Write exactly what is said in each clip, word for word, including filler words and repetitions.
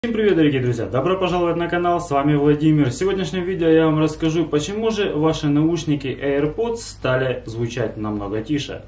Всем привет, дорогие друзья! Добро пожаловать на канал, с вами Владимир. В сегодняшнем видео я вам расскажу, почему же ваши наушники AirPods стали звучать намного тише.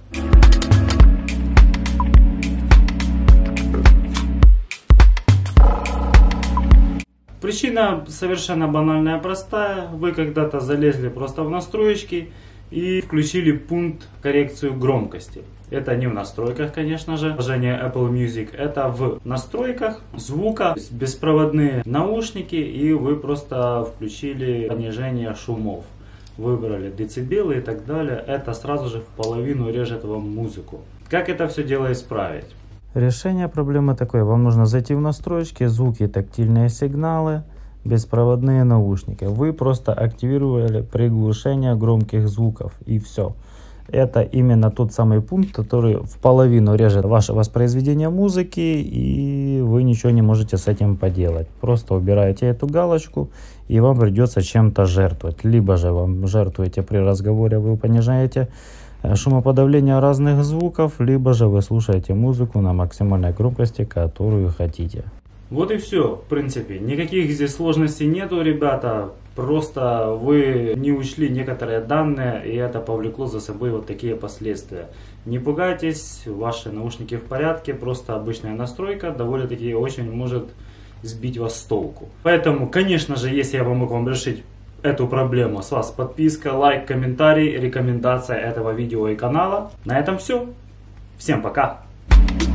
Причина совершенно банальная, простая. Вы когда-то залезли просто в настройки и включили пункт коррекцию громкости. Это не в настройках, конечно же, приложение Apple Music. Это в настройках звука, беспроводные наушники, и вы просто включили понижение шумов. Выбрали децибелы и так далее. Это сразу же в половину режет вам музыку. Как это все дело исправить? Решение проблемы такое. Вам нужно зайти в настройки, звуки, тактильные сигналы, беспроводные наушники. Вы просто активировали приглушение громких звуков, и все. Это именно тот самый пункт, который в половину режет ваше воспроизведение музыки, и вы ничего не можете с этим поделать. Просто убираете эту галочку, и вам придется чем-то жертвовать. Либо же вам жертвуете при разговоре, вы понижаете шумоподавление разных звуков, либо же вы слушаете музыку на максимальной громкости, которую хотите. Вот и все, в принципе. Никаких здесь сложностей нету, ребята. Просто вы не учли некоторые данные, и это повлекло за собой вот такие последствия. Не пугайтесь, ваши наушники в порядке, просто обычная настройка довольно-таки очень может сбить вас с толку. Поэтому, конечно же, если я помог вам решить эту проблему, с вас подписка, лайк, комментарий, рекомендация этого видео и канала. На этом все. Всем пока!